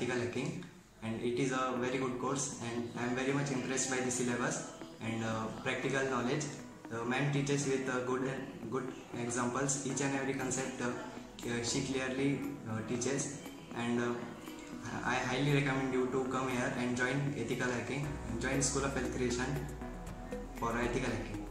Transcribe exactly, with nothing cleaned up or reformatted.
ethical hacking, and it is a very good course, and I am very much impressed by the syllabus and uh, practical knowledge. The ma'am teaches with uh, good good examples. Each and every concept uh, she clearly uh, teaches, and uh, I highly recommend you to come here and join ethical hacking, join School of Health Creation for ethical hacking.